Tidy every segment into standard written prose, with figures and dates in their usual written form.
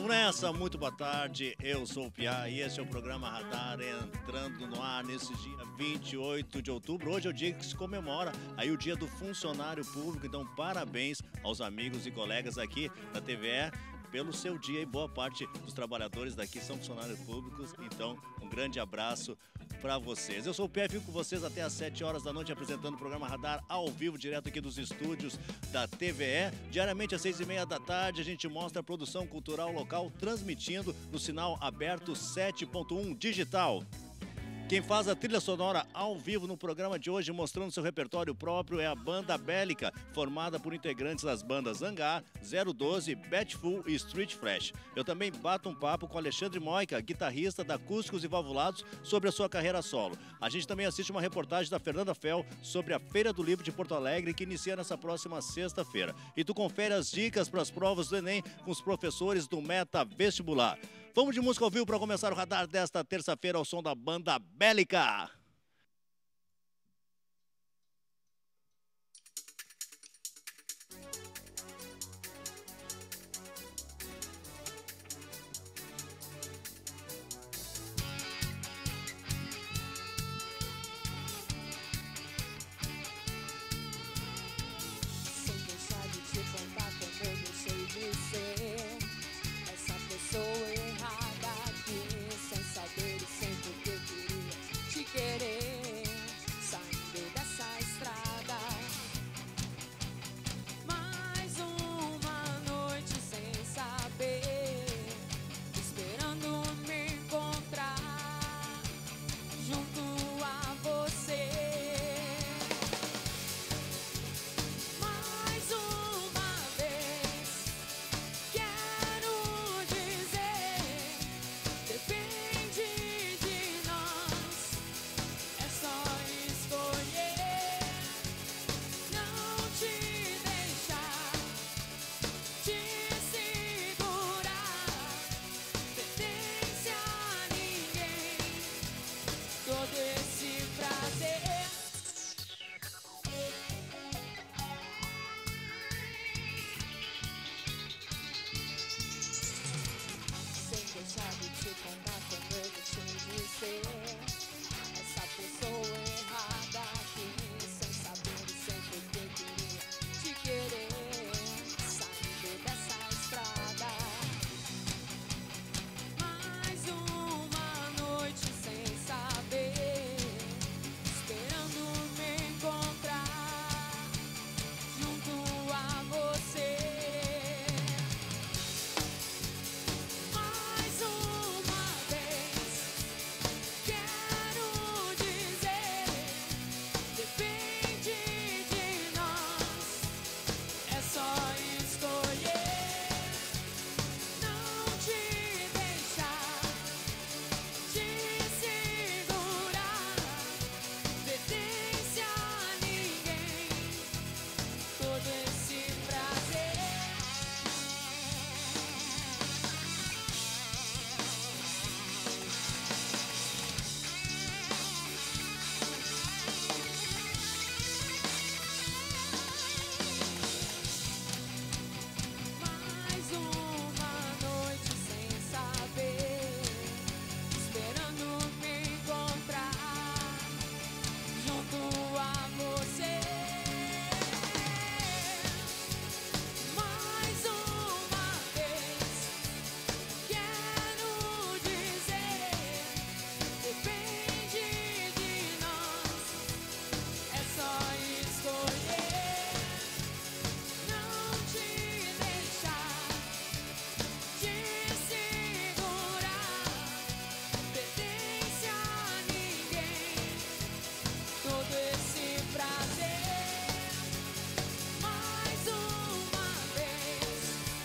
nessa, muito boa tarde, eu sou o Piá e esse é o programa Radar entrando no ar nesse dia 28 de outubro. Hoje é o dia que se comemora aí o dia do funcionário público, então parabéns aos amigos e colegas aqui da TVE pelo seu dia e boa parte dos trabalhadores daqui são funcionários públicos, então um grande abraço para vocês. Eu sou o Pé, fico com vocês até às 7 horas da noite apresentando o programa Radar ao vivo, direto aqui dos estúdios da TVE. Diariamente às 6h30 da tarde a gente mostra a produção cultural local transmitindo no sinal aberto 7.1 digital. Quem faz a trilha sonora ao vivo no programa de hoje, mostrando seu repertório próprio, é a Banda Bélica, formada por integrantes das bandas Hangar, 012, Batful e Street Flash. Eu também bato um papo com Alexandre Moica, guitarrista da Acústicos e Valvulados, sobre a sua carreira solo. A gente também assiste uma reportagem da Fernanda Fel sobre a Feira do Livro de Porto Alegre, que inicia nessa próxima sexta-feira. E tu confere as dicas para as provas do Enem com os professores do Meta Vestibular. Vamos de música ao vivo para começar o Radar desta terça-feira ao som da Banda Bélica. Sem deixar de te contar como eu deixei de ser essa pessoa errada aqui, sem saber e sem porque queria te querer, saindo dessa estrada. Mais uma noite sem saber, esperando me encontrar junto a você. Mais uma vez quero dizer, depende de nós, é só escolher, não te deixar, te segurar, pertence a ninguém, todo esse prazer. Sem deixar de te contar como eu deixei de ser essa pessoa errada aqui, sem saber e sem porque queria te querer, saindo dessa estrada. Mais uma noite sem saber, esperando me encontrar junto a você. Mais uma vez quero dizer, depende de nós, é só escolher, não te deixar, te segurar, pertence a ninguém, todo esse prazer. Mais uma noite sem saber, esperando me encontrar junto a você. Mais uma vez quero dizer, depende de nós, é só escolher, não te deixar, te segurar, pertence a ninguém, todo esse prazer. Mais uma vez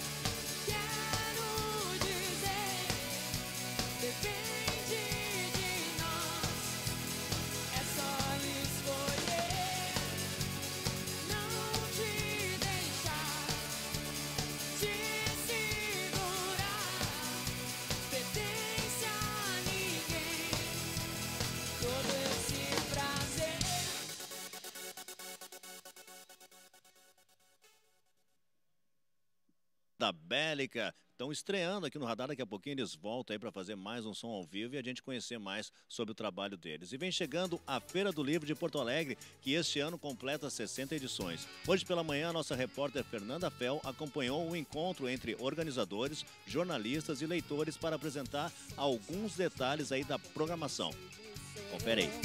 quero dizer, depende de nós, é só escolher, não te deixar, te segurar, pertence a ninguém, todo esse prazer. Da Bélica, estão estreando aqui no Radar. Daqui a pouquinho eles voltam aí para fazer mais um som ao vivo e a gente conhecer mais sobre o trabalho deles. E vem chegando a Feira do Livro de Porto Alegre, que este ano completa 60 edições. Hoje pela manhã, a nossa repórter Fernanda Fel acompanhou um encontro entre organizadores, jornalistas e leitores para apresentar alguns detalhes aí da programação. Confere aí.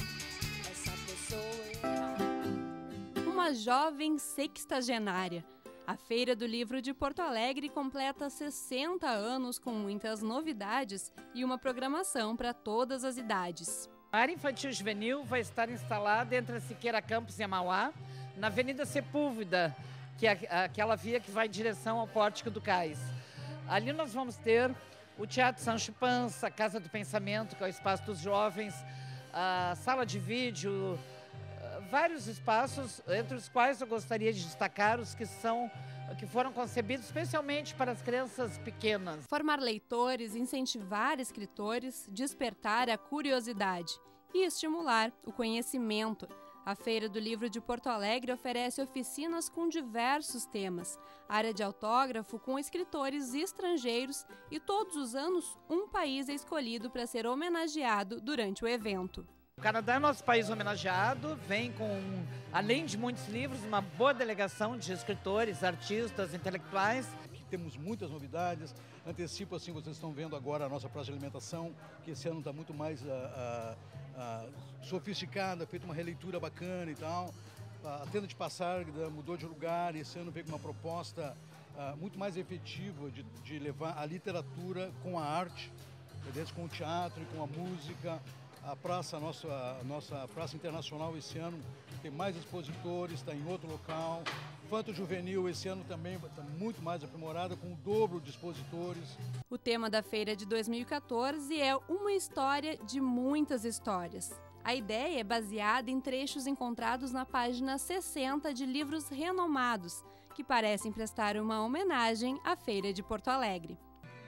Uma jovem sextagenária. A Feira do Livro de Porto Alegre completa 60 anos com muitas novidades e uma programação para todas as idades. A área infantil juvenil vai estar instalada entre a Siqueira Campos e a Mauá, na Avenida Sepúlveda, que é aquela via que vai em direção ao Pórtico do Cais. Ali nós vamos ter o Teatro Sancho Panza, a Casa do Pensamento, que é o espaço dos jovens, a sala de vídeo, vários espaços, entre os quais eu gostaria de destacar os que foram concebidos especialmente para as crianças pequenas. Formar leitores, incentivar escritores, despertar a curiosidade e estimular o conhecimento. A Feira do Livro de Porto Alegre oferece oficinas com diversos temas, área de autógrafo com escritores estrangeiros e todos os anos um país é escolhido para ser homenageado durante o evento. O Canadá é nosso país homenageado, vem com, além de muitos livros, uma boa delegação de escritores, artistas, intelectuais. Temos muitas novidades, antecipo assim, vocês estão vendo agora a nossa praça de alimentação, que esse ano está muito mais sofisticada, feita uma releitura bacana e tal. A tenda de Passárgada mudou de lugar e esse ano veio com uma proposta muito mais efetiva de levar a literatura com a arte, com o teatro e com a música. A nossa Praça Internacional esse ano tem mais expositores, está em outro local. Infanto Juvenil esse ano também está muito mais aprimorada, com o dobro de expositores. O tema da feira de 2014 é uma história de muitas histórias. A ideia é baseada em trechos encontrados na página 60 de livros renomados, que parecem prestar uma homenagem à Feira de Porto Alegre.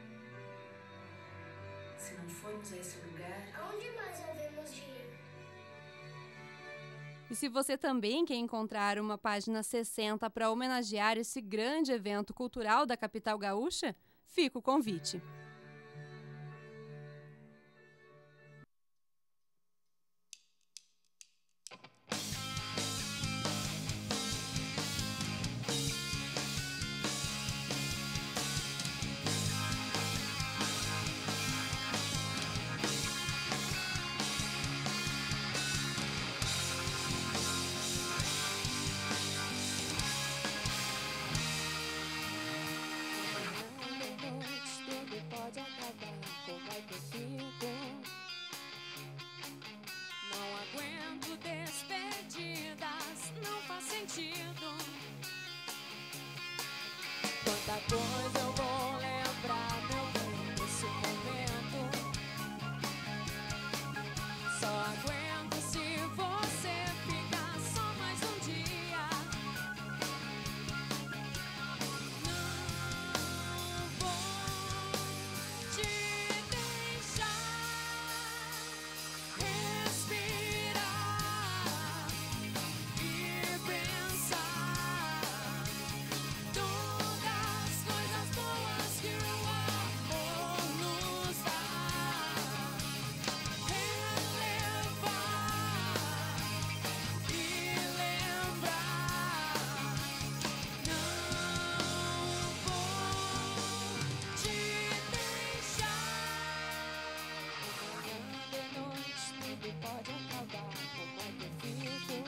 Se não formos a esse lugar, Aonde mais devemos ir? E se você também quer encontrar uma página 60 para homenagear esse grande evento cultural da capital gaúcha, fica o convite. Tudo pode acabar, como é que eu fico? Não aguento despedidas, não faz sentido. Quanta coisa eu vou lembrar, meu bem, desse momento. Só aguento se você ficar só mais um dia. Não vou te deixar respirar e pensar todas as coisas boas que o amor nos dá. Relevar e lembrar. Não vou te deixar. Amanhã de noite tudo pode acabar, como é que eu fico?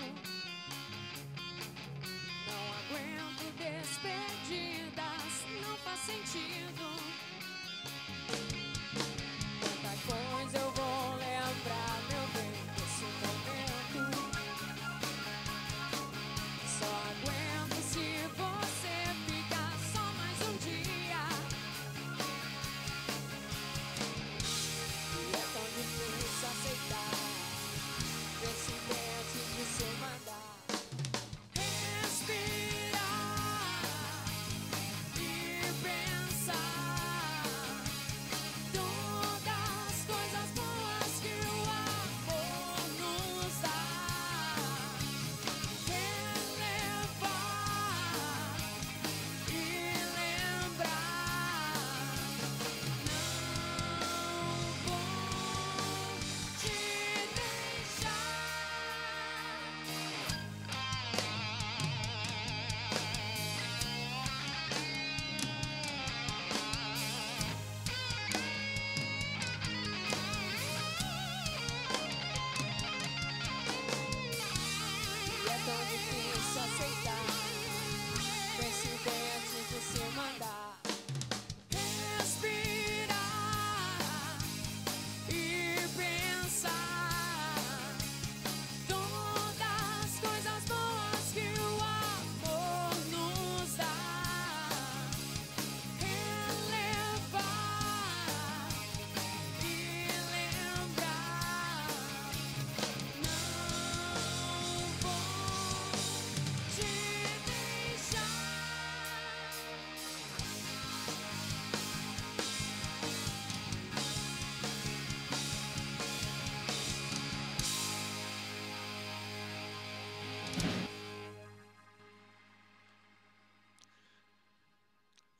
Não aguento despedidas, não faz sentido. Quanta coisa eu vou lembrar, meu bem, desse momento. Só aguento se você ficar só mais um dia. E é tão difícil aceitar esse sentimento de se mandar. Respirar e pensar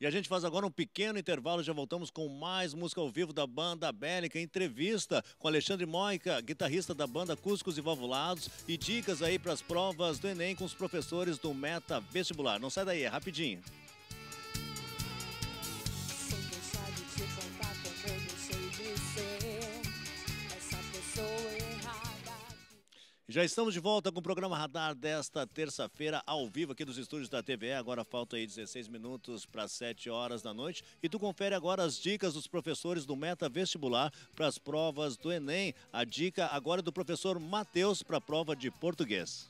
E a gente faz agora um pequeno intervalo, já voltamos com mais música ao vivo da banda Bélica, entrevista com Alexandre Moica, guitarrista da banda Acústicos e Valvulados, e dicas aí para as provas do Enem com os professores do Meta Vestibular. Não sai daí, é rapidinho. Sem deixar de te contar como eu deixei de ser essa pessoa errada. Já estamos de volta com o programa Radar desta terça-feira, ao vivo aqui dos estúdios da TVE. Agora falta aí 16 minutos para 7 horas da noite. E tu confere agora as dicas dos professores do Meta Vestibular para as provas do Enem. A dica agora é do professor Matheus para a prova de português.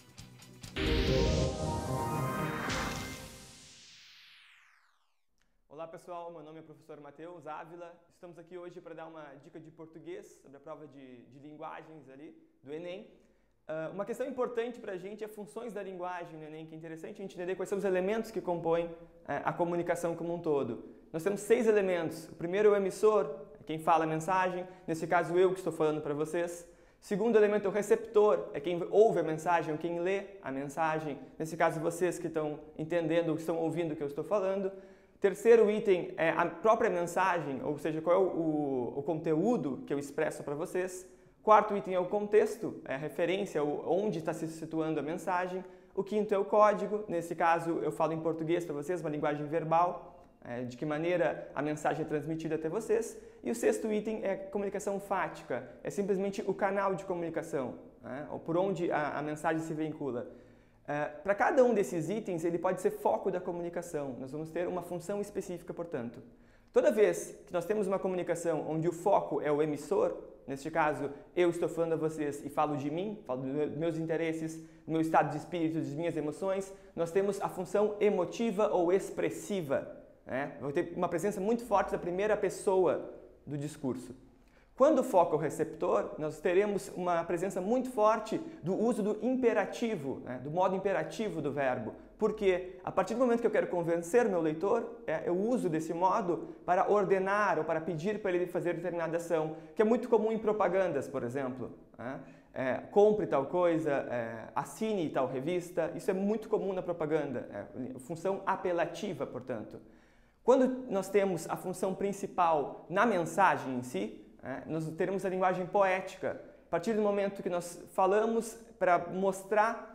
Olá pessoal, meu nome é professor Matheus Ávila. Estamos aqui hoje para dar uma dica de português sobre a prova de linguagens ali do Enem. Uma questão importante para a gente é funções da linguagem no Enem, que é interessante a gente entender quais são os elementos que compõem a comunicação como um todo. Nós temos 6 elementos. O primeiro é o emissor, quem fala a mensagem, nesse caso eu que estou falando para vocês. O segundo elemento é o receptor, é quem ouve a mensagem ou quem lê a mensagem, nesse caso vocês que estão entendendo ou que estão ouvindo o que eu estou falando. O terceiro item é a própria mensagem, ou seja, qual é o conteúdo que eu expresso para vocês. Quarto item é o contexto, é a referência, onde está se situando a mensagem. O quinto é o código, nesse caso eu falo em português para vocês, uma linguagem verbal, de que maneira a mensagem é transmitida até vocês. E o sexto item é comunicação fática, é simplesmente o canal de comunicação, ou por onde a mensagem se vincula. Para cada um desses itens, ele pode ser foco da comunicação, nós vamos ter uma função específica, portanto. Toda vez que nós temos uma comunicação onde o foco é o emissor, neste caso, eu estou falando a vocês e falo de mim, falo dos meus interesses, do meu estado de espírito, das minhas emoções, nós temos a função emotiva ou expressiva. Vai ter uma presença muito forte da primeira pessoa do discurso. Quando o foco é o receptor, nós teremos uma presença muito forte do uso do imperativo, do modo imperativo do verbo. Porque a partir do momento que eu quero convencer o meu leitor, eu uso desse modo para ordenar ou para pedir para ele fazer determinada ação, que é muito comum em propagandas, por exemplo. Compre tal coisa, assine tal revista, isso é muito comum na propaganda, função apelativa, portanto. Quando nós temos a função principal na mensagem em si, nós teremos a linguagem poética. A partir do momento que nós falamos para mostrar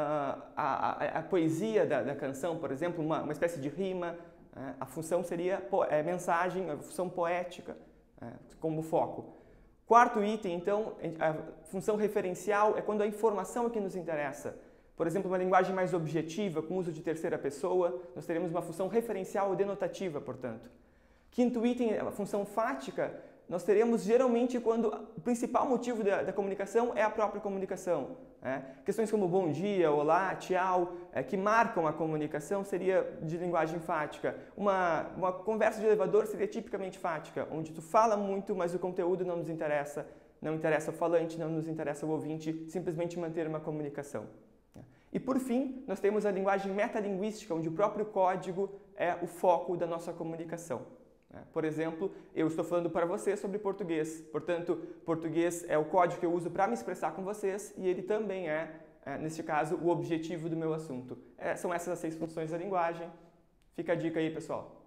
a poesia da canção, por exemplo, uma espécie de rima, a função seria mensagem, a função poética como foco. Quarto item, então, a função referencial é quando a informação é que nos interessa. Por exemplo, uma linguagem mais objetiva, com uso de terceira pessoa, nós teremos uma função referencial ou denotativa, portanto. Quinto item, a função fática, nós teremos geralmente quando o principal motivo da comunicação é a própria comunicação. Questões como bom dia, olá, tchau, que marcam a comunicação seria de linguagem fática. Uma conversa de elevador seria tipicamente fática, onde tu fala muito, mas o conteúdo não nos interessa, não interessa o falante, não nos interessa o ouvinte, simplesmente manter uma comunicação. E por fim, nós temos a linguagem metalinguística, onde o próprio código é o foco da nossa comunicação. Por exemplo, eu estou falando para vocês sobre português, portanto, português é o código que eu uso para me expressar com vocês e ele também neste caso, o objetivo do meu assunto. São essas as 6 funções da linguagem. Fica a dica aí, pessoal.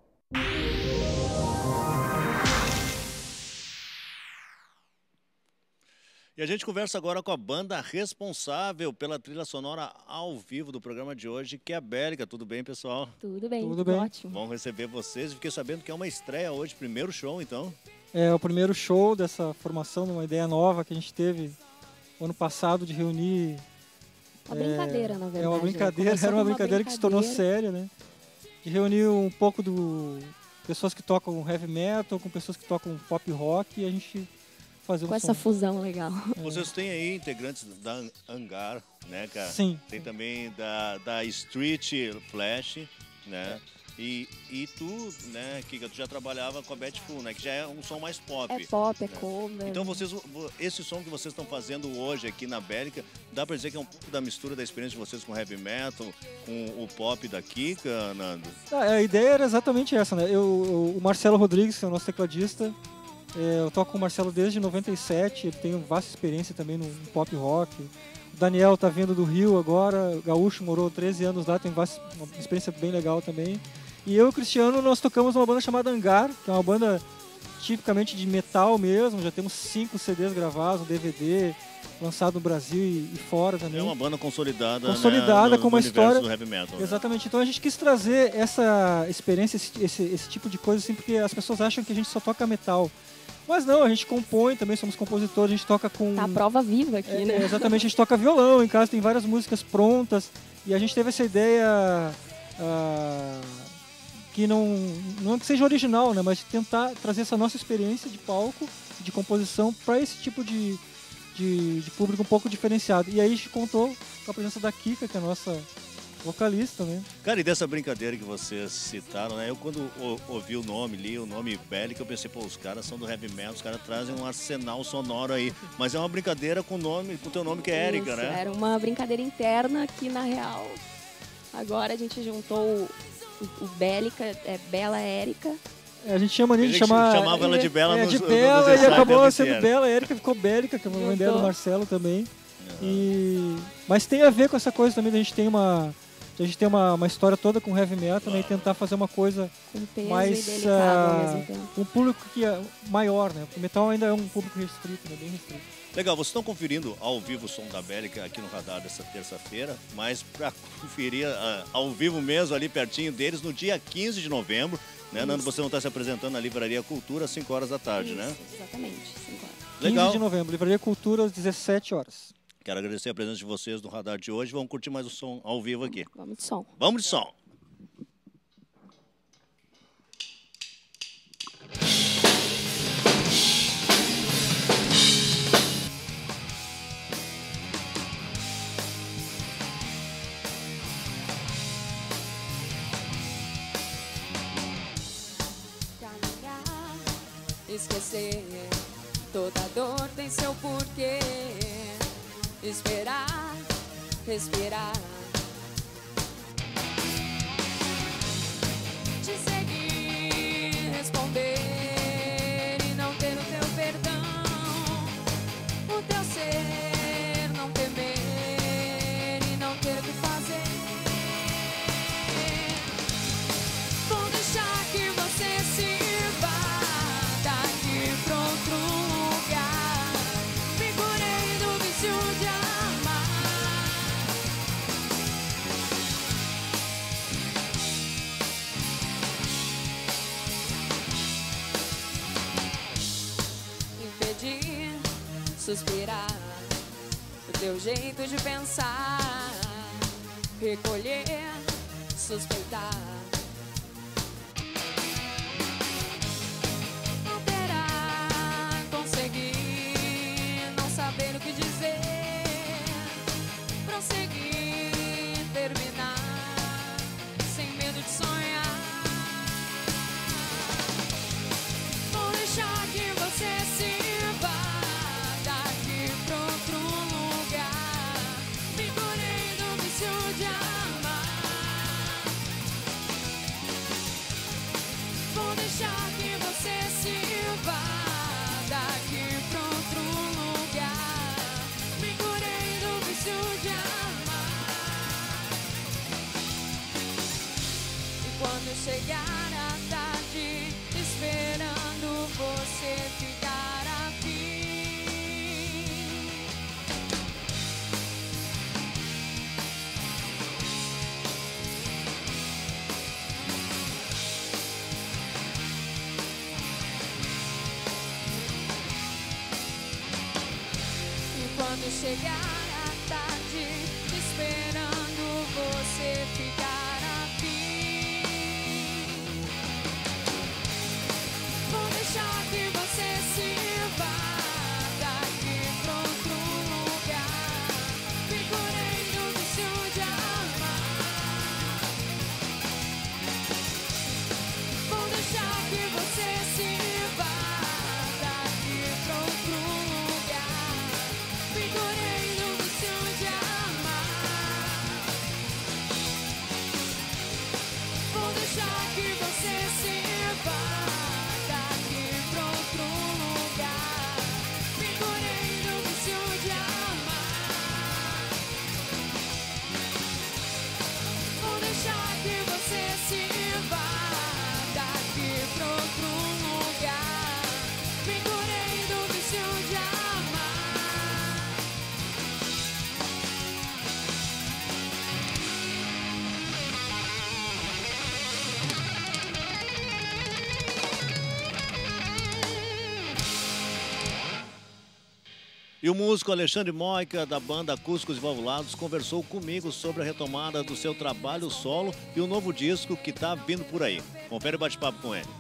E a gente conversa agora com a banda responsável pela trilha sonora ao vivo do programa de hoje, que é a Bélica. Tudo bem, pessoal? Tudo bem, ótimo. Bom receber vocês. Fiquei sabendo que é uma estreia hoje, primeiro show, então. É o primeiro show dessa formação, de uma ideia nova que a gente teve ano passado de reunir... Uma brincadeira, na verdade. Era uma brincadeira que se tornou séria, né? De reunir um pouco pessoas que tocam heavy metal com pessoas que tocam pop rock e a gente... Com essa fusão legal. Vocês têm aí integrantes da Hangar, né, cara? Sim. Tem também da Street Flash, né? E tu, né, Kika, tu já trabalhava com a Betful, né? Que já é um som mais pop. É pop, né? É cover. Então esse som que vocês estão fazendo hoje aqui na Bélica, dá pra dizer que é um pouco da mistura da experiência de vocês com heavy metal, com o pop da Kika, Nando? A ideia era exatamente essa, né? O Marcelo Rodrigues, que é o nosso tecladista, eu toco com o Marcelo desde 97, ele tem vasta experiência também no pop rock. O Daniel tá vindo do Rio agora, gaúcho, morou 13 anos lá, tem uma experiência bem legal também. E eu e o Cristiano, nós tocamos uma banda chamada Hangar, que é uma banda tipicamente de metal mesmo. Já temos 5 CDs gravados, um DVD lançado no Brasil e fora também. É uma banda consolidada, né, no com uma história do heavy metal. Né? Exatamente. Então a gente quis trazer essa experiência, esse tipo de coisa, assim, porque as pessoas acham que a gente só toca metal. Mas não, a gente compõe também, somos compositores, a gente toca com... Tá a prova viva aqui, né? Exatamente, a gente toca violão em casa, tem várias músicas prontas. E a gente teve essa ideia que não que seja original, né? Mas de tentar trazer essa nossa experiência de palco, de composição, para esse tipo de público um pouco diferenciado. E aí a gente contou com a presença da Kika, que é a nossa vocalista, né? Cara, e dessa brincadeira que vocês citaram, né? Eu quando ouvi o nome Bélica, eu pensei, pô, os caras são do heavy metal, os caras trazem um arsenal sonoro aí. Mas é uma brincadeira com o teu nome que é Érica, né? Era uma brincadeira interna que, na real, agora a gente juntou o Bélica, Bela Érica. A gente tinha mania de chamava ela de Bela de Bela, e acabou sendo Bela. A Érica ficou Bélica, que é uma mãe dela, do Marcelo também. Mas tem a ver com essa coisa também, a gente tem uma história toda com heavy metal, né, e tentar fazer uma coisa com peso mais e delicado ao mesmo tempo. Um público que é maior, né? O metal ainda é um público restrito, né? Bem restrito. Legal, vocês estão conferindo ao vivo o som da Bélica aqui no Radar dessa terça-feira, mas para conferir ao vivo mesmo, ali pertinho deles, no dia 15 de novembro, né, Nando, você vão estar se apresentando na Livraria Cultura às 5 horas da tarde, né? Exatamente, 5 horas. Legal. 15 de novembro, Livraria Cultura às 17 horas. Quero agradecer a presença de vocês no Radar de hoje. Vamos curtir mais o som ao vivo aqui. Vamos de som. Vamos de som. Caminhar, esquecer, toda dor tem seu porquê. Esperar, respirar, te seguir, responder e não ter o teu perdão, o teu ser, não temer e não ter o que fazer. Vou deixar que você se vá daqui pra outro lugar. Me curei do vício de suspirar, o teu jeito de pensar, recolher, suspeitar, alterar, conseguir, não saber o que dizer, prosseguir, terminar, sem medo de sonhar. Vou deixar que você se chegar à tarde, esperando você ficar aqui. E quando chegar à tarde, esperando você ficar aqui. Deixar que você se vá daqui pra outro lugar. Me curei do vício de amar. Vou deixar que você se vá daqui pra outro lugar. Me curei do vício de amar. E o músico Alexandre Moica, da banda Acústicos e Valvulados, conversou comigo sobre a retomada do seu trabalho solo e o novo disco que tá vindo por aí. Confere o bate-papo com ele.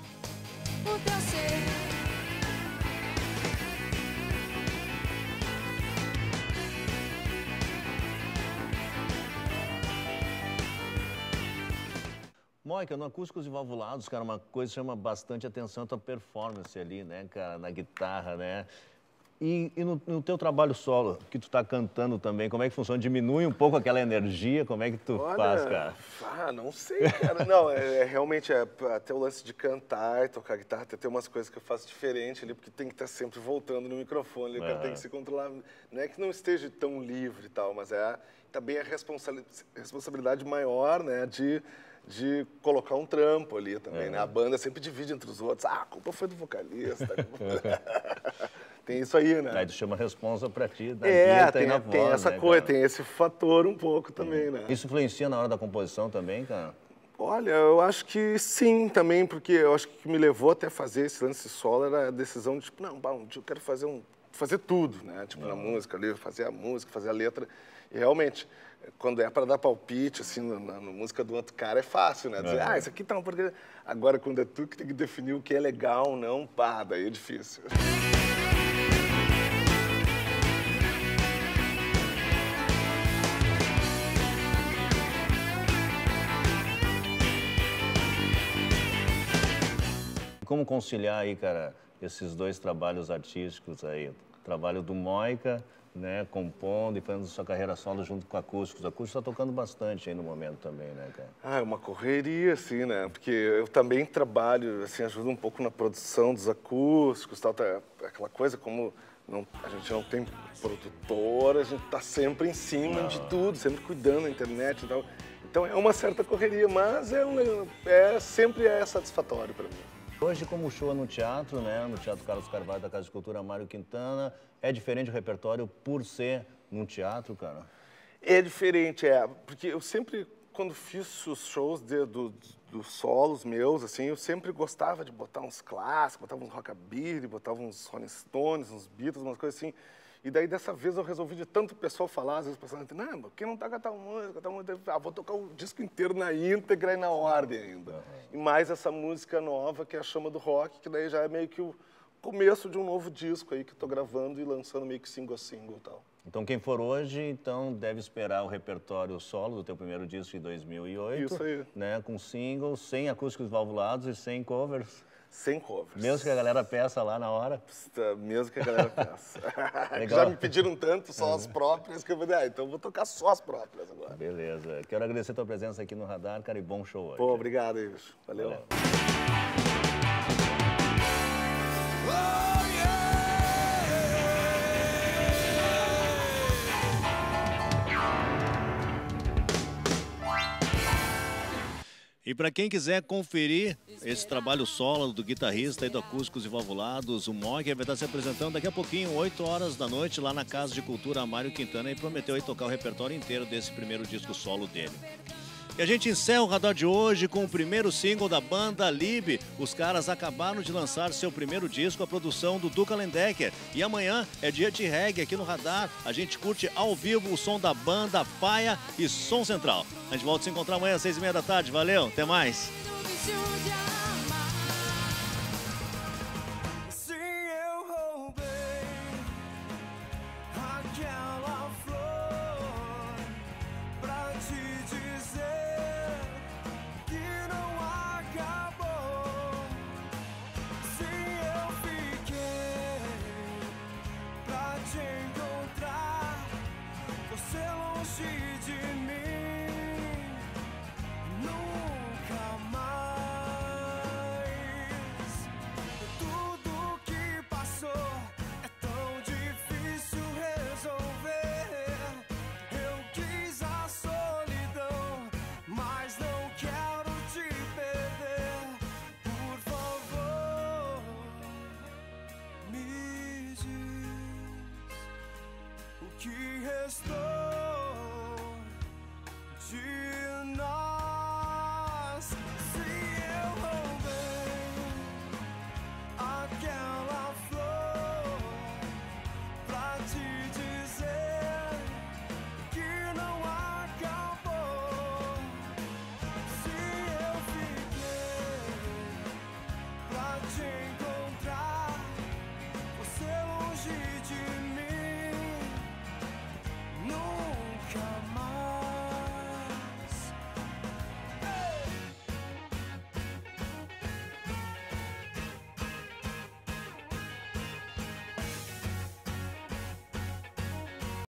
Moica, no Acústicos e Valvulados, cara, uma coisa que chama bastante atenção a tua performance ali, né, cara, na guitarra, né? E no teu trabalho solo, que tu tá cantando também, como é que funciona? Diminui um pouco aquela energia? Como é que tu faz, cara? Não sei, cara. Não, realmente até o lance de cantar e tocar guitarra, até tem umas coisas que eu faço diferente ali, porque tem que estar sempre voltando no microfone, o cara tem que se controlar. Não é que não esteja tão livre e tal, mas também a responsabilidade maior, né, de colocar um trampo ali também, né? A banda sempre divide entre os outros. A culpa foi do vocalista. Tem isso aí, né? Aí tu chama a responsa pra ti, da tem, na voz, tem essa né, coisa, cara? tem esse fator um pouco também, né? Isso influencia na hora da composição também, cara? Olha, eu acho que sim também, porque eu acho que o que me levou até fazer esse lance solo era a decisão de, tipo, não, um dia eu quero fazer tudo, né? Tipo, na música ali, fazer a música, fazer a letra. E realmente, quando é para dar palpite, assim, na música do outro cara, é fácil, né? Dizer, isso aqui tá uma porcaria. Agora, quando é tu que tem que definir o que é legal, não, daí é difícil. Como conciliar aí, cara, esses dois trabalhos artísticos aí? O trabalho do Moica, né, compondo e fazendo sua carreira solo junto com Acústicos. Acústicos tá tocando bastante aí no momento também, né, cara? É uma correria, assim, né? Porque eu também trabalho, assim, ajudo um pouco na produção dos acústicos, tal, aquela coisa como a gente não tem produtor, a gente tá sempre em cima de tudo, sempre cuidando da internet e tal. Então é uma certa correria, mas sempre é satisfatório para mim. Hoje, como o show é no teatro, né, no Teatro Carlos Carvalho da Casa de Cultura Mário Quintana, é diferente o repertório por ser num teatro, cara? É diferente, porque eu sempre, quando fiz os shows dos solos meus, assim, eu sempre gostava de botar uns clássicos, botava uns rockabilly, botava uns Rolling Stones, uns Beatles, umas coisas assim. E daí, dessa vez, eu resolvi, de tanto pessoal falar, às vezes o pessoal dizia, não, quem não toca tal música, vou tocar o disco inteiro na íntegra e na ordem ainda. E mais essa música nova, que é a Chama do Rock, que daí já é meio que o começo de um novo disco aí, que eu tô gravando e lançando meio que single a single e tal. Então, quem for hoje, então, deve esperar o repertório solo do teu primeiro disco de 2008. Isso aí. Né, com singles, sem acústicos valvulados e sem covers. Sem covers. Mesmo que a galera peça lá na hora? Mesmo que a galera peça. Já me pediram tanto, só as próprias, que eu falei, então eu vou tocar só as próprias agora. Beleza. Quero agradecer a tua presença aqui no Radar, cara, e bom show hoje. Pô, obrigado aí, bicho. Valeu. E para quem quiser conferir esse trabalho solo do guitarrista aí do Acústicos e Valvulados, o Moica vai estar se apresentando daqui a pouquinho, 8 horas da noite, lá na Casa de Cultura Mário Quintana, e prometeu aí tocar o repertório inteiro desse primeiro disco solo dele. E a gente encerra o Radar de hoje com o primeiro single da banda Lib. Os caras acabaram de lançar seu primeiro disco, a produção do Duca Lendecker. E amanhã é dia de reggae aqui no Radar. A gente curte ao vivo o som da banda Paia e Som Central. A gente volta a se encontrar amanhã às 6h30 da tarde. Valeu, até mais!